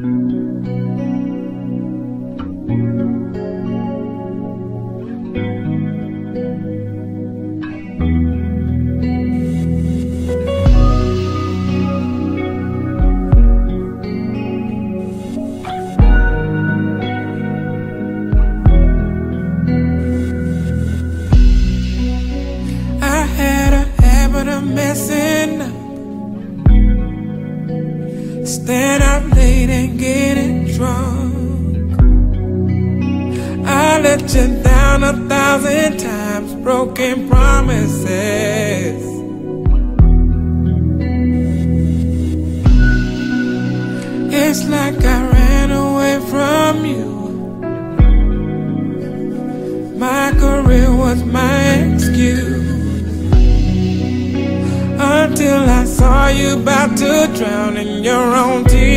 Messing up, staying out late and getting drunk. I let you down 1,000 times, broken promises. It's like I ran away from you. My career was my excuse, until I saw you about to drown in your own tears.